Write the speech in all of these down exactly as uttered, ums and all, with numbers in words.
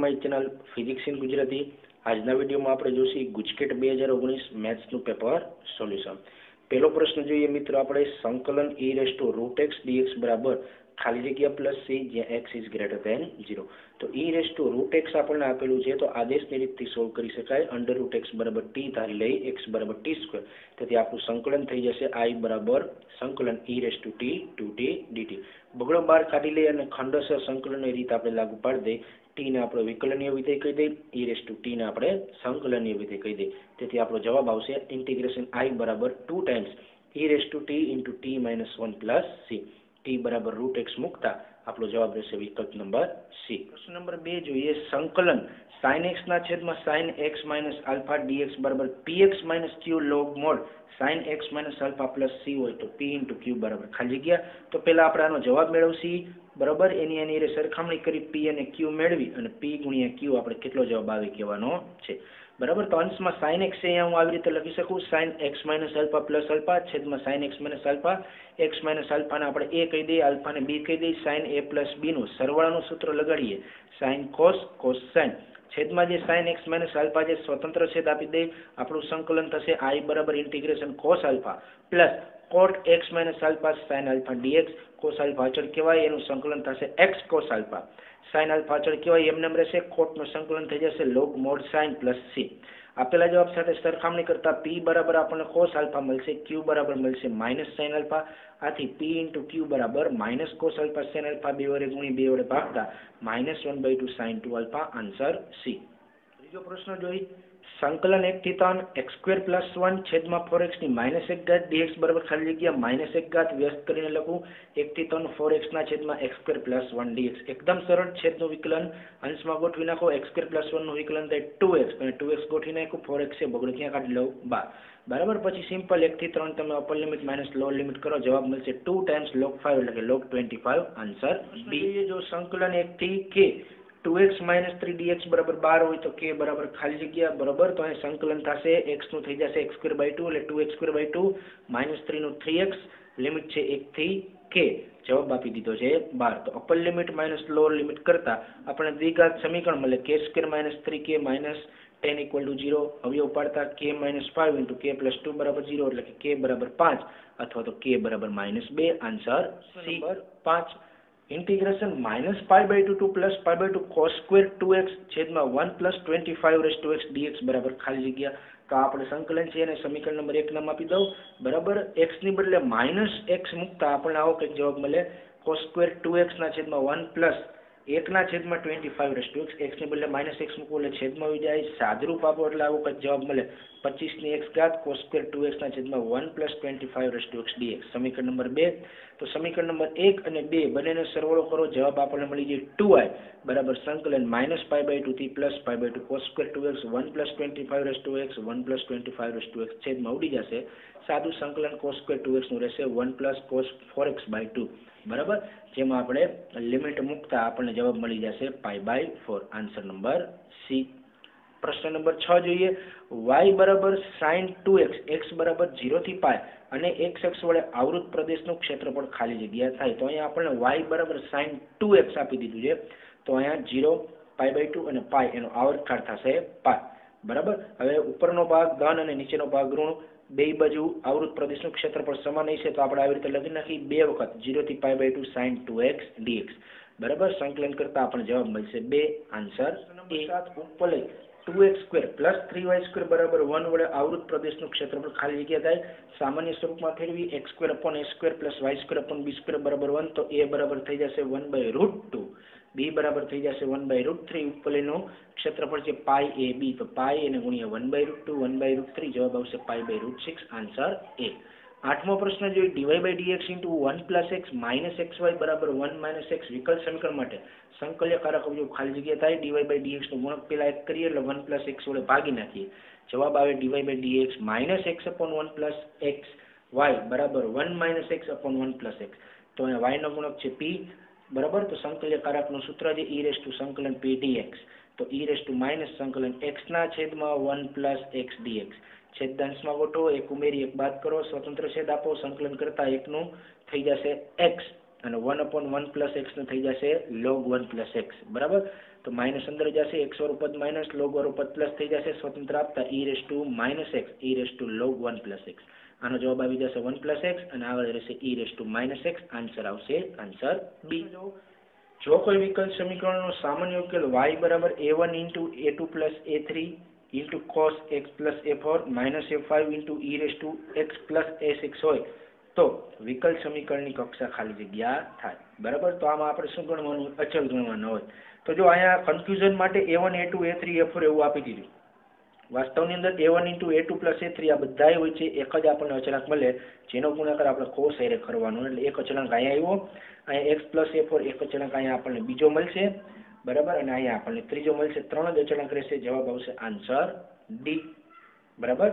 My channel physics in Gujarati. આજના વિડીયોમાં આપણે જોઈશું ગુજકેટ બે હજાર ઓગણીસ મેથ્સનું પેપર સોલ્યુશન। પહેલો પ્રશ્ન જોઈએ મિત્રો આપણે સંકલન e raise to root X dx બરાબર ખાલી જગ્યા પ્લસ c જ્યાં x is greater than zero. તો e raise to root X આપણને આપેલું છે તો આદેશની રીતથી સોલ્વ કરી શકાય। અંડર રૂટ એક્સ બરાબર t ધારી લઈ x બરાબર t સ્ક્વેર, તેથી આપણું સંકલન થઈ જશે i બરાબર સંકલન e raise to t two t dt। બગડો બહાર કાઢી લઈ અને ખંડોસર સંકલનની રીત આપણે લાગુ પાડી દઈ। टी ने આપણે વિકલનીય વિધેય કહી દઈએ, e રેઝ ટુ t ને આપણે સંકલનીય વિધેય કહી દઈએ। તેથી આપણો જવાબ આવશે ઇન્ટિગ્રેશન i બરાબર two times e raise to t into t minus one plus c। t બરાબર રૂટ એક્સ મૂકતા આપણો જવાબ રહેશે વિકલ્પ નંબર સી। પ્રશ્ન નંબર બે જોઈએ સંકલન sin x ના છેદમાં sin x minus alpha dx બરાબર px minus q log mod sin x minus alpha plus c હોય તો p ઇન્ટુ q બરાબર ખાલી જગ્યા। તો પહેલા આપણે આનો જવાબ મેળવશી બરાબર, એની એની રે સરખામણી કરી p અને q મેળવી અને p ગુણ્યા q આપણે કેટલો જવાબ આવે કહેવાનો છે બરાબર। તો અંશમાં sin x છે અહીંયા હું આવી રીતે લખી શકું sin x minus alpha plus alpha છેદમાં sin x minus alpha, x minus આલ્ફાને આપણે a કહી દઈએ, આલ્ફાને b કહી દઈએ, sin a પ્લસ b નું સરવાળાનું સૂત્ર લગાડીએ sin cos cos sin છેદમાં જે sin x માઇનસ આલ્ફા જે સ્વતંત્ર છેદ આપી દઈએ, આપણું સંકલન થશે i બરાબર integration cos alpha plus cot x minus alpha sin alpha dx। cos alpha અચળ કહેવાય એનું સંકલન થશે x cos alpha, sin alpha અચળ કહેવાય એમને એમ રહેશે, cot નું સંકલન થઈ જશે log mod sin plus c। આપેલા જવાબ સાથે સરખામણી કરતા p બરાબર આપણને cos આલ્ફા મળશે, q બરાબર મળશે માઇનસ sin આલ્ફા, આથી p ઇન્ટુ q બરાબર minus cos alpha sin alpha બે વડે ગુણી બે વડે ભાગતા minus one by two sin two alpha, answer C. ત્રીજો પ્રશ્ન જોઈ સંકલન એક થી ત્રણ એક્સ સ્ક્વેર પ્લસ વન છેદમાં ફોર એક્સ ની માઇનસ એક ઘાત dx બરાબર ખાલી જગ્યા માઇનસ એક ઘાત વ્યસ્ત કરીને લખું એક થી ત્રણ ફોર એક્સ ના છેદમાં X square plus one dx। એકદમ સરળ છેદનું વિકલન અંશમાં ગોઠવી નાખો, એક્સ સ્ક્વેર પ્લસ વન નું વિકલન થાય ટુ એક્સ અને ટુ એક્સ ગોઠવી નાખું, ફોર એક્સ છે બગડો ક્યાં કાઢી લઉં બાર બરાબર। પછી સિમ્પલ એક થી ત્રણ તમે upper limit minus lower limit કરો, જવાબ મળશે ટુ ટાઈમ્સ log ફાઈવ એટલે કે log twenty five, answer B. જો સંકલન એક થી K two x minus three dx બરાબર બાર હોય તો k બરાબર ખાલી જગ્યા બરાબર, તો અહીં સંકલન થશે x નું થઈ જશે x સ્ક્વેર બાય ટુ એટલે two X square by two minus three નું થ્રી એક્સ, લિમિટ છે એક થી k, જવાબ આપી દીધો છે બાર। તો upper limit minus lower limit કરતા આપણે દ્વિઘાત સમીકરણ મળે k square minus three k minus ten equal to zero, અવયવ પાડતા k minus five into k plus two બરાબર ઝીરો એટલે કે k બરાબર પાંચ અથવા તો k બરાબર માઇનસ બે, આન્સર સી। નંબર પાંચ integration minus pi by two to plus pi by two cos square two X छेदમાં one plus twenty five raise to X dx બરાબર ખાલી જગ્યા। તો આપણે સંકલન છે અને સમીકરણ નંબર એક નામ આપી દઉં બરાબર, x ની બદલે માઇનસ x મૂકતા આપણને આવો કંઈક જવાબ મળે cos સ્ક્વેર ટુ એક્સ ના છેદમાં વન પ્લસ એક ના છેદમાં twenty five raise to X, x ની બદલે માઇનસ x મૂકવું એટલે છેદમાં આવી જાય, સાદરૂપ આપો એટલે આવો કંઈક જવાબ મળે પચીસ ની x ઘાત cos સ્ક્વેર ટુ એક્સ ના છેદમાં one plus twenty five raise to X dx। સમીકરણ નંબર બે, તો સમીકરણ નંબર એક અને બે બંનેનો સરવાળો કરો, જવાબ આપણને મળી જાય ટુ આઈ બરાબર સંકલન માઇનસ પાઈ બાય ટુ થી plus pi by two cos square two X one plus twenty five raise to X one plus twenty five raise to X છેદમાં ઉડી જશે, સાદું સંકલન cos સ્ક્વેર ટુ એક્સ નું રહેશે one plus cos four X by two બરાબર, જેમાં આપણે લિમિટ મૂકતા આપણને જવાબ મળી જશે pi by four, answer number C. પ્રશ્ન નંબર છ જોઈએ y બરાબર sin ટુ એક્સ x બરાબર ઝીરો થી પાઈ અને x અક્ષ વડે આવૃત પ્રદેશનું ક્ષેત્રફળ ખાલી જગ્યા થાય। તો અહીંયા આપણને y બરાબર sin ટુ એક્સ આપી દીધું છે, તો અહીંયા ઝીરો પાઈ બાય ટુ અને પાઈ એનો આવર્તકાળ થશે પાઈ બરાબર। હવે ઉપરનો ભાગ ધન અને નીચેનો ભાગ ઋણ, બે બાજુ આવૃત પ્રદેશનું ક્ષેત્રફળ સમાન હશે તો આપણે આવી રીતે લખી નાખી બે વખત ઝીરો થી pi by two sin two X dx બરાબર, સંકલન કરતા આપણને જવાબ મળશે બે, આન્સર એ। સાત ઉપર લઈ two X square plus three Y square બરાબર વન વડે આવૃત પ્રદેશનું ક્ષેત્રફળ ખાલી જગ્યા થાય, સામાન્ય સ્વરૂપમાં ફેરવી X square upon A square plus Y square upon B square બરાબર વન, તો એ બરાબર થઈ જશે one by root two, B બરાબર થઈ જશે વન બાય રૂટ થ્રી, ઉપરનું ક્ષેત્રફળ છે પાઈ એ બી, તો પાઈ એને ગુણ્યા one by root two one by root three, જવાબ આવશે pi by root six, answer A. આઠમો પ્રશ્ન જોઈએ D Y by D X into one plus X minus X Y બરાબર વન માઇનસ એક્સ વિકલ્પ સમીકરણ માટે સંકલ્યકારક અવયવ ખાલી જગ્યા થાય, ડીવાય બાય ડીએક્સ નું ગુણક પેલા એક કરીએ એટલે વન પ્લસ એક્સ વડે ભાગી નાખીએ, જવાબ આવે D Y by D X minus X upon one plus X Y બરાબર one minus X upon one plus X. તો અહીંયા વાય નો ગુણક છે પી બરાબર, તો સંકલ્યકારકનું સૂત્ર છે ઈ રેસ ટુ સંકલન પી ડીએક્સ, તો ઈ રેસ ટુ માઇનસ સંકલન એક્સ ના છેદમાં વન પ્લસ એક્સ ડીએક્સ, છેદાંશમાં ગોઠવો, એક ઉમેરી એક બાદ કરો, સ્વતંત્ર છેદ આપો, સંકલન કરતા એકનું થઈ જશે એક્સ અને one upon one plus X ને થઈ જશે લોગ વન પ્લસ એક્સ, બરાબર. તો માઇનસ અંદર જશે, એક્સ વાળું પદ માઇનસ, લોગ વાળું પદ પ્લસ થઈ જશે, સ્વતંત્ર આપતા E raise to minus X, E raise to log one plus X. આનો જવાબ આવી જશે વન પ્લસ એક્સ અને આગળ રહેશે E raise to minus X. Answer આવશે આન્સર બી. જો કોઈ વિકલ્પ સમીકરણનો સામાન્ય ઉકેલ y બરાબર A one into A two plus A three into cos X plus A four minus A five into E raise to X plus A six હોય તો વિકલ્પ સમીકરણની કક્ષા ખાલી જગ્યા થાય, બરાબર. તો આમાં આપણે શું ગણવાનું? અચલ ગણવાનું હોય. તો જો અહીંયા કન્ફ્યુઝન માટે A one A two A three A four એવું આપી દીધું. વાસ્તવની અંદર A one into A two plus A three આ બધા હોય છે, એક જ આપણને અચળાંક મળે જેનો ગુણાકાર આપણે કોસ એરે કરવાનો, એટલે એક અચળાંક અહીંયા આવ્યો, અહીંયા એક્સ પ્લસ એ ફોર એક અચળાંક અહીંયા આપણને બીજો મળશે, બરાબર, અને અહીંયા આપણને ત્રીજો મળશે. ત્રણ જ અચળાંક રહેશે. જવાબ આવશે આન્સર ડી, બરાબર.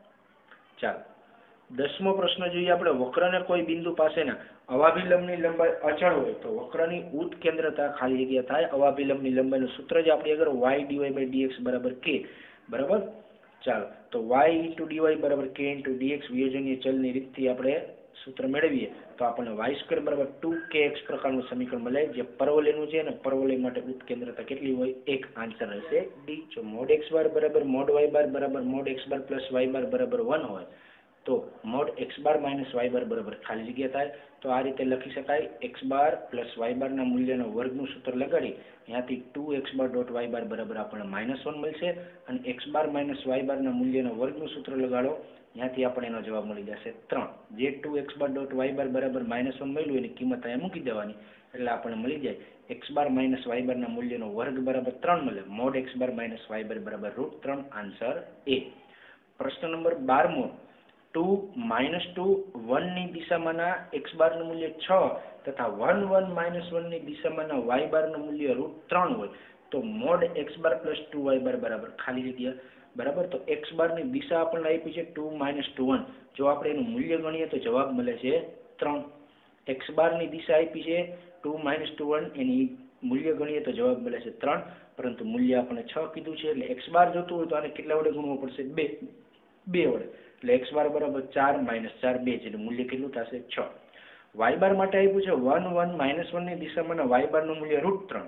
ચાલો દસમો પ્રશ્ન જોઈએ આપણે. વક્રને કોઈ બિંદુ પાસેના અવાભિલંબની લંબાઈ અચળ હોય તો વક્રની ઉત્કેન્દ્રતા ખાલી જગ્યા થાય. અવાભિલંબની લંબાઈનું સૂત્ર જે આપણે આગળ વાય ડીવાય બાય ડીએક્સ બરાબર કે, બરાબર. ચાલો તો વાય ઇન્ટુ ડીવાય બરાબર કે ઇન્ટુ ડીએક્સ વિયોજનીય ચલની રીતથી આપણે સૂત્ર મેળવીએ તો આપણને વાય સ્ક્વેર બરાબર ટુ કે એક્સ પ્રકારનું સમીકરણ મળે, જે પરવલયનું છે, અને પરવલય માટે ઉત્કેન્દ્રતા કેટલી હોય? એક. આન્સર રહેશે ડી. જો મોડ એક્સ બાર બરાબર મોડ વાય બાર બરાબર mod X bar plus Y bar બરાબર વન હોય તો mod X bar minus Y bar બરાબર ખાલી જગ્યા થાય. તો આ રીતે લખી શકાય, એક્સ બાર પ્લસ વાય બારના મૂલ્યના વર્ગનું સૂત્ર લગાડી ત્યાંથી two X bar dot Y bar બરાબર આપણને માઇનસ વન મળશે, અને એક્સ બાર માઇનસ વાય બારના મૂલ્યના વર્ગનું સૂત્ર લગાડો ત્યાંથી આપણે એનો જવાબ મળી જશે ત્રણ. જે two X bar dot Y bar બરાબર માઇનસ વન મળ્યું એની કિંમત અહીંયા મૂકી દેવાની એટલે આપણને મળી જાય એક્સ બાર માઇનસ વાય બારના મૂલ્યનો વર્ગ બરાબર ત્રણ મળે. Mod X bar minus Y bar બરાબર રૂટ ત્રણ. Answer A. પ્રશ્ન નંબર બારમો. ટુ માઇનસ ટુ વનની દિશામાંના એક્સ બારનું મૂલ્ય છ તથા વન વન માઇનસ વનની દિશામાંના વાય બારનું મૂલ્ય રૂટ ત્રણ હોય તો mod X bar plus two Y bar બરાબર ખાલી જગ્યા, બરાબર. તો એક્સ બારની દિશા આપણને આપી છે ટુ માઇનસ ટુ વન. જો આપણે એનું મૂલ્ય ગણીએ તો જવાબ મળે છે ત્રણ. એક્સ બારની દિશા આપી છે ટુ માઇનસ ટુ વન, એની મૂલ્ય ગણીએ તો જવાબ મળે છે ત્રણ, પરંતુ મૂલ્ય આપણે છ કીધું છે એટલે એક્સ બાર જોતું હોય તો આને કેટલા વડે ગુણવું પડશે? બે બે વડે. એટલે એક્સ બાર બરાબર ચાર માઇનસ ચાર બે છે, એટલે મૂલ્ય કેટલું થશે? છ. વાય બાર માટે આપ્યું છે વન વન માઇનસ વનની દિશામાં વાય બારનું મૂલ્ય રૂટ ત્રણ.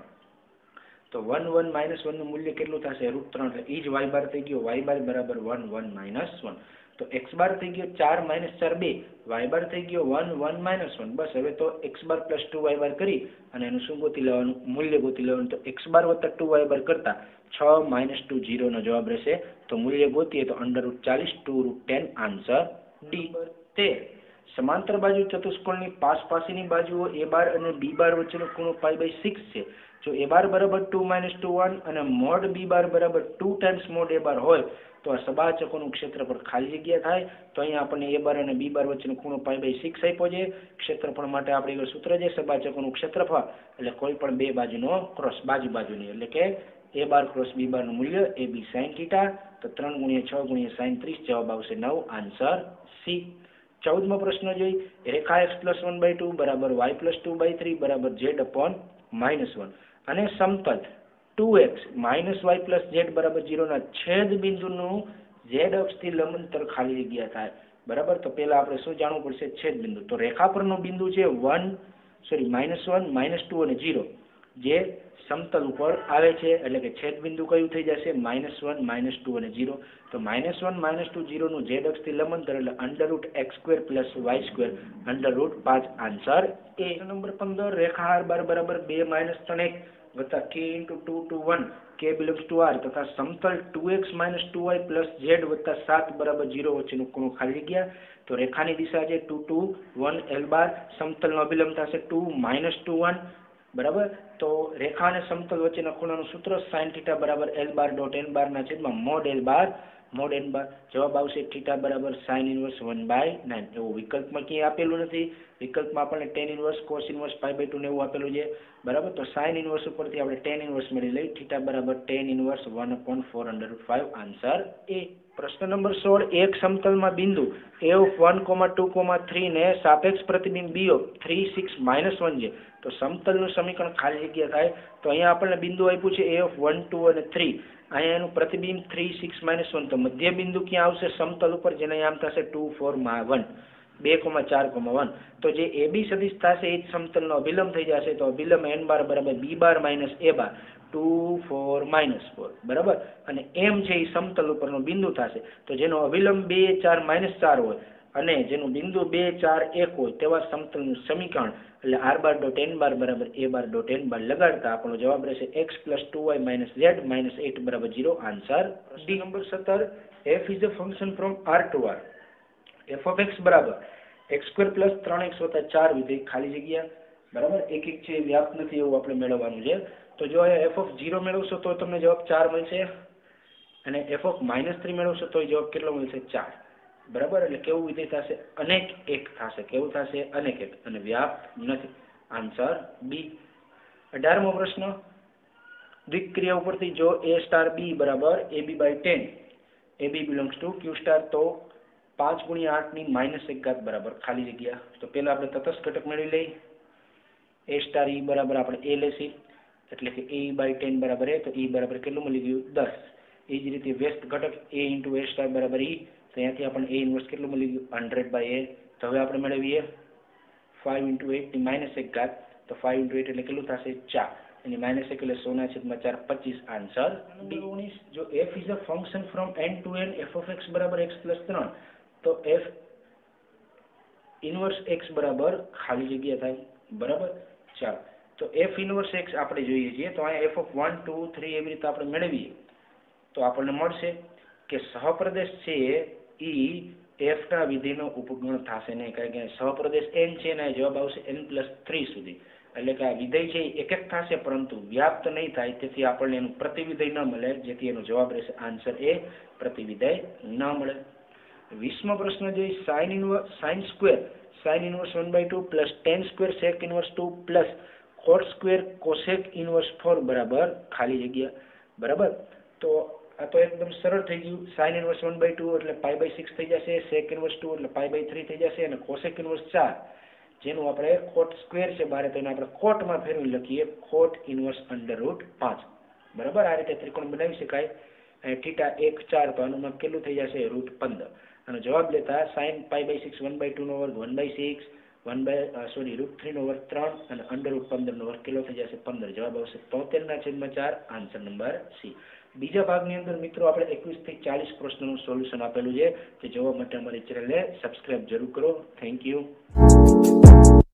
તો વન વન માઇનસ વનનું મૂલ્ય કેટલું થશે? રૂટ ત્રણ. એટલે ઈ જ વાય બાર થઈ ગયો. વાય બાર બરાબર વન વન માઇનસ વન. તો એક્સ બાર થઈ ગયો ચાર માઇનસ ચાર બે, વાય બાર થઈ ગયો વન વન માઇનસ વન. બસ હવે તો X bar plus two Y bar કરી અને એનું શું ગોતી લેવાનું? મૂલ્ય ગોતી લેવાનું. તો એક્સ બાર વત્તા ટુ વાય બાર કરતા છ માઇનસ ટુ ઝીરોનો જવાબ રહેશે. તો મૂલ્ય ગોતીએ તો અંડર રૂટ ચાલીસ, two root ten. Answer D. તે સમાંતર બાજુ ચતુષ્કોણની પાસ પાસેની બાજુઓ એ બાર અને બી બાર વચ્ચેનો ખૂણો પાઈ બાય સિક્સ છે. જો એ બાર બરાબર ટુ માઇનસ ટુ વન અને મોડ બી બાર બરાબર two times mod A bar હોય તો આ સબાચકોનું ક્ષેત્રફળ ખાલી જગ્યા થાય. તો અહીંયા આપણને એ બાર અને બી બાર વચ્ચેનો ખૂણો પાઈ બાય સિક્સ આપ્યો છે. ક્ષેત્રફળ માટે આપણે સૂત્ર છે સબાચકોનું ક્ષેત્રફળ એટલે કોઈ પણ બે બાજુનો ક્રોસ, બાજુ બાજુની, એટલે કે એ બાર ક્રોસ બી બારનું મૂલ્ય એ બી સાઇન થીટા. તો ત્રણ ગુણ્યા છ ગુણ્યા સાઇન ત્રીસ. જવાબ આવશે નવ. Answer C. ચૌદમો પ્રશ્ન જોઈ. રેખા x plus one by two બરાબર y plus two by three બરાબર ઝેડ અપોન માઇનસ વન અને સમતલ two x minus y plus z બરાબર ઝીરોના છેદ બિંદુનું ઝેડ અક્ષથી લંબાંતર ખાલી જગ્યા થાય, બરાબર. તો પહેલા આપણે શું જાણવું પડશે? છેદ બિંદુ. તો રેખા પરનું બિંદુ છે one sorry minus one minus two અને ઝીરો, જે સમતલ ઉપર આવે છે, એટલે કે છેદ બિંદુ કયું થઈ જશે? માઇનસ વન માઇનસ ટુ અને ઝીરો. તો માઇનસ વન માઇનસ ટુ ઝીરોનું ઝેડ અક્ષથી લંબાંતર એટલે under root x square plus Y square under root પાંચ. Answer A. નંબર પંદર. રેખા આર બાર બરાબર બે માઇનસ ત્રણ એક વત્તા k into two two one k belongs to R તથા સમતલ two x minus two y plus z વત્તા સાત બરાબર ઝીરો વચ્ચેનો ખૂણો ખાલી જગ્યા. તો રેખાની દિશા છે two two one l bar, સમતલનો અભિલંબ થશે ટુ માઇનસ ટુ વન, બરાબર. તો રેખા અને સમતલ વચ્ચેના ખૂણાનું સૂત્ર સાઇન થીટા બરાબર એલ બાર ડોટ એન બારના છેદમાં mod l bar mod n bar. જવાબ આવશે થીટા બરાબર sine inverse one by nine. એવું વિકલ્પમાં ક્યાંય આપેલું નથી. વિકલ્પમાં આપણને tan inverse cos inverse pi by two ને એવું આપેલું છે, બરાબર. તો સાઇન ઇનવર્સ ઉપરથી આપણે ટેન ઇનવર્સ મળી લઈ. થીટા બરાબર tan inverse one upon four hundred five. Answer A. પ્રશ્ન નંબર સોળ. એક સમતલમાં બિંદુ A of one comma two comma three ને સાપેક્ષ પ્રતિબિંબ B of three six minus one છે. તો સમતલનું સમીકરણ ખાલી જગ્યા થાય. તો અહીંયા આપણને બિંદુ આપ્યું છે એ ઓફ વન ટુ અને થ્રી. અહીંયા એનું પ્રતિબિંબ થ્રી સિક્સ માઇનસ વન. તો મધ્ય બિંદુ ક્યાં આવશે? સમતલ ઉપર, જેને આમ થશે ટુ ફોર વન, બે કોમા ચાર કોમા વન તો જે એ બી સદિશ થશે એ જ સમતલનો અભિલંબ થઈ જશે તો અભિલંબ એન બાર બરાબર B bar minus A bar two four minus four બરાબર અને એમ છે એ સમતલ ઉપરનો બિંદુ થશે તો જેનો અભિલંબ બે ચાર માઇનસ ચાર હોય અને જેનું બિંદુ બે ચાર એક હોય તેવા સમતલનું સમીકરણ એટલે r bar dot n bar બરાબર એ બાર ડોટ એન બાર લગાડતા આપણો જવાબ રહેશે x plus two y minus z minus eight બરાબર ઝીરો આન્સર ડી નંબર સત્તર f is a function from R to R f of x બરાબર x square plus ત્રણ x વત્તા ચાર વિધેય ખાલી જગ્યા બરાબર એક એક છે વ્યાપ્ત નથી એવું આપણે મેળવવાનું છે તો જો એફ ઓફ ઝીરો મેળવશો તો તમને જવાબ ચાર મળશે અને એફ ઓફ માઇનસ થ્રી મેળવશો તો જવાબ કેટલો મળશે ચાર બરાબર એટલે કેવું વિધેય થશે અનેક એક થશે કેવું થશે અનેક એક અને વ્યાપ્ત નથી આન્સર બી અઢારમો પ્રશ્ન દ્વિક્રિયા ઉપરથી જો એ સ્ટાર બી બરાબર a b by ten a b belongs to Q star તો પાંચ ગુણ્યા આઠની માઇનસ એક ઘાત બરાબર ખાલી જગ્યા તો પહેલા આપણે તટસ્થ ઘટક મેળવી લઈએ એ સ્ટાર ઈ બરાબર આપણે એ લેશી એટલે કે એ બાય ટેન બરાબર એ તો ઈ બરાબર કેટલું મળી ગયું દસ એ જ રીતે વ્યસ્ત ઘટક એ ઇન્ટુ એ સ્ટાર બરાબર ઈ તો અહીંયાથી આપણને એ ઇન્વર્સ કેટલું મળી ગયું હંડ્રેડ બાય એ તો હવે આપણે મેળવીએ ફાઇવ ઇન્ટુ એટની માઇનસ એક ઘાત તો ફાઇવ ઇન્ટુ એટ એટલે કેટલું થશે ચાર એની માઇનસ એક એટલે સોના છેદમાં ચાર પચીસ આન્સર નંબર ઓગણીસ જો f is a function from N to N f of x બરાબર એક્સ પ્લસ ત્રણ તો એફ ઇન્વર્સ એક્સ બરાબર ખાલી જગ્યા થાય બરાબર ચાલો તો એફ ઇન્વર્સ એક્સ આપણે જોઈએ છીએ તો અહીંયા f of one two three એવી રીતે આપણે મેળવીએ તો આપણને મળશે કે સહપ્રદેશ છે ઈ એફના વિધેયનો ઉપગણ થશે નહીં કારણ કે સહપ્રદેશ એન છે ને જવાબ આવશે એન પ્લસ થ્રી સુધી એટલે કે આ વિધેય છે એક એક થશે પરંતુ વ્યાપ્ત નહીં થાય તેથી આપણને એનું પ્રતિવિધેય ન મળે જેથી એનો જવાબ રહેશે આન્સર એ પ્રતિવિધેય ન મળે વીસમો પ્રશ્ન જોઈએ sine inverse sine square sine inverse one by two plus tan square sec inverse two plus cot square cosec inverse four બરાબર ખાલી જગ્યા બરાબર તો આ તો એકદમ સરળ થઈ ગયું sine inverse one by two એટલે પાઈ બાય સિક્સ થઈ જશે સેક ઇનવર્સ ટુ એટલે પાઈ બાય થ્રી થઈ જશે અને કોસેક ઇનવર્સ ચાર જેનું આપણે કોટ સ્ક્વેર છે બારે તો એને આપણે કોટમાં ફેરવી લખીએ કોટ ઇનવર્સ અંડર રૂટ પાંચ બરાબર આ રીતે ત્રિકોણ બનાવી શકાય થીટા એક ચાર તો આનું કેટલું થઈ જશે રૂટ પંદર અને જવાબ લેતા sine pi by six one by two નો વર્ગ one by six one by sorry root three નો વર્ગ ત્રણ અને અંડર રૂટ પંદર નો વર્ગ કેટલો થઈ જશે પંદર જવાબ આવશે તોતેર ના છેદમાં ચાર આન્સર નંબર સી બીજા ભાગની અંદર મિત્રો આપણે એકવીસ થી ચાલીસ પ્રશ્નોનું સોલ્યુશન આપેલું છે તે જોવા માટે અમારી ચેનલને સબસ્ક્રાઇબ જરૂર કરો થેન્ક યુ